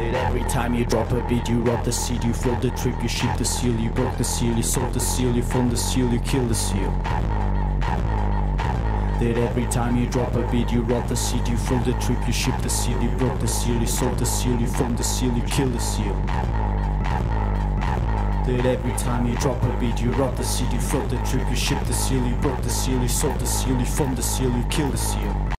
That every time you drop a beat, you rob the seed, you float the trip, you ship the seal, you broke the seal, you sold the seal, you formed the seal, you kill the seal. That every time you drop a beat, you rob the seed, you float the trip, you ship the seal, you broke the seal, you sold the seal, you formed the seal, you kill the seal. That every time you drop a beat, you rob the seed, you float the trip, you ship the seal, you broke the seal, you sold the seal, you formed the seal, you kill the seal.